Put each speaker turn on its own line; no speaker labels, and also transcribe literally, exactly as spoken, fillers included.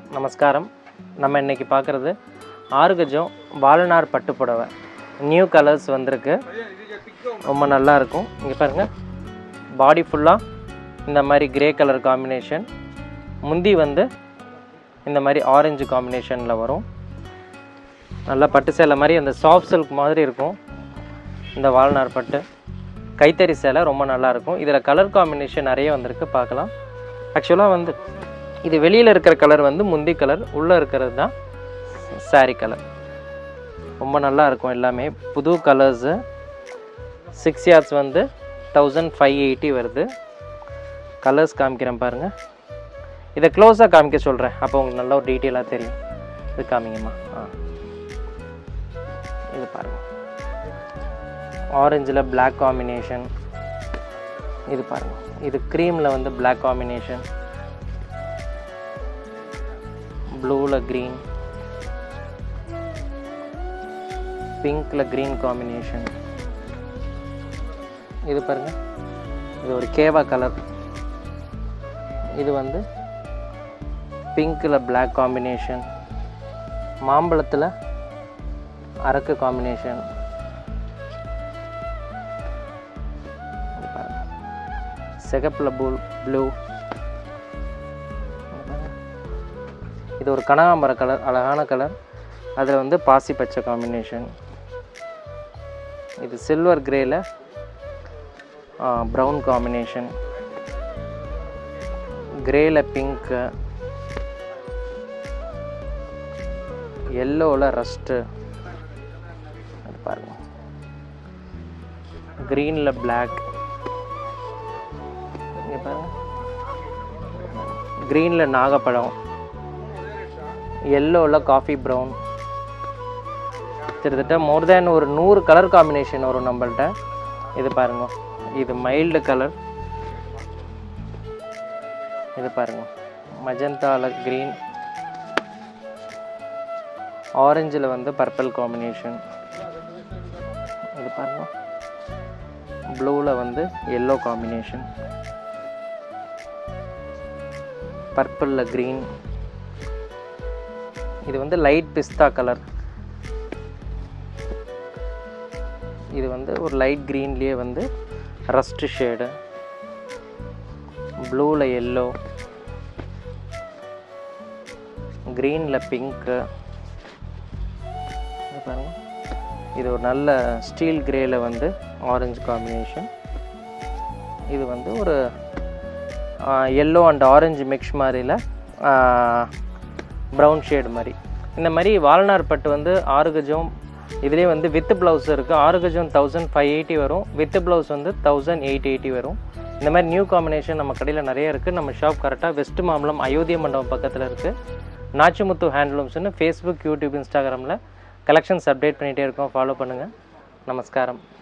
நமஸ்காரம். நம்ம இன்னைக்கு பார்க்குறது ஆறு கஜம் வால்நார் பட்டு புடவை. நியூ கலர்ஸ் வந்திருக்கு, ரொம்ப நல்லா இருக்கும். இங்கே பாருங்கள், பாடி ஃபுல்லாக இந்த மாதிரி கிரே கலர் காம்பினேஷன், முந்தி வந்து இந்த மாதிரி ஆரஞ்சு காம்பினேஷனில் வரும். நல்லா பட்டு சேலை மாதிரி அந்த சாஃப்ட் சில்க் மாதிரி இருக்கும். இந்த வால்நார் பட்டு கைத்தறி சேலை ரொம்ப நல்லாயிருக்கும். இதில் கலர் காம்பினேஷன் நிறைய வந்திருக்கு, பார்க்கலாம். ஆக்சுவலாக வந்து இது வெளியில் இருக்கிற கலர் வந்து முந்தி கலர், உள்ளே இருக்கிறது தான் சாரீ கலர். ரொம்ப நல்லா இருக்கும், எல்லாமே புது கலர்ஸு. சிக்ஸ் யார்ட்ஸ் வந்து தௌசண்ட் ஃபைவ் எயிட்டி வருது. கலர்ஸ் காமிக்கிறேன் பாருங்கள். இதை க்ளோஸாக காமிக்க சொல்கிறேன், அப்போ உங்களுக்கு நல்லா ஒரு டீட்டெயிலாக தெரியும். இது காமிங்கம்மா. ஆ, இது பாருங்கள், ஆரஞ்சில் பிளாக் காம்பினேஷன். இது பாருங்கள், இது க்ரீமில் வந்து பிளாக் காம்பினேஷன், ப்ளூவில் க்ரீன், பிங்க்கில் க்ரீன் காம்பினேஷன். இது பாருங்கள், இது ஒரு கேவா கலர். இது வந்து பிங்க்கில் பிளாக் காம்பினேஷன், மாம்பழத்தில் அரக்கு காம்பினேஷன். சிகப்பில் ப்ளூ ப்ளூ இது ஒரு கனகாம்பர கலர், அழகான கலர். அதில் வந்து பாசி பச்சை காம்பினேஷன். இது சில்வர் கிரேயில் ப்ரௌன் காம்பினேஷன், கிரேயில் பிங்க்கு, எல்லோவில் ரஸ்ட்டு. அது பாருங்க, க்ரீனில் பிளாக். இங்கே பாருங்கள், க்ரீனில் நாகப்பழம், எல்லோவில் காஃபி ப்ரௌன். கிட்டத்தட்ட மோர் தேன் ஒரு நூறு கலர் காம்பினேஷன் வரும் நம்மள்ட்ட. இது பாருங்க, இது மைல்டு கலர். இது பாருங்க, மஜந்தாவில் க்ரீன், ஆரஞ்சில் வந்து பர்பிள் காம்பினேஷன். இது பாருங்க, ப்ளூவில் வந்து எல்லோ காம்பினேஷன், பர்பிளில் க்ரீன். இது வந்து லைட் பிஸ்தா கலர். இது வந்து ஒரு லைட் க்ரீன்லேயே வந்து ரஸ்ட் ஷேடு, ப்ளூவில் எல்லோ, க்ரீனில் பிங்க்கு. பாருங்கள், இது ஒரு நல்ல ஸ்டீல் கிரேயில் வந்து ஆரஞ்சு காம்பினேஷன். இது வந்து ஒரு எல்லோ அண்ட் ஆரஞ்சு மிக்ஸ் மாதிரியில் ப்ரௌன் ஷேடு மாதிரி. இந்த மாதிரி வால்நார் பட்டு வந்து ஆறு கஜம். இதிலே வந்து வித் ப்ளவுஸ் இருக்குது. ஆறு கஜம் தௌசண்ட் ஃபைவ் எயிட்டி வரும், வித் ப்ளவுஸ் வந்து தௌசண்ட் எயிட் எயிட்டி வரும். இந்த மாதிரி நியூ காம்பினேஷன் நம்ம கடையில் நிறைய இருக்குது. நம்ம ஷாப் கரெக்டாக வெஸ்ட் மாம்பலம் அயோத்திய மண்டபம் பக்கத்தில் இருக்குது. நாச்சிமுத்து ஹேண்ட்லூம்ஸ்னு ஃபேஸ்புக், யூடியூப், இன்ஸ்டாகிராமில் கலெக்ஷன்ஸ் அப்டேட் பண்ணிகிட்டே இருக்கோம். ஃபாலோ பண்ணுங்கள். நமஸ்காரம்.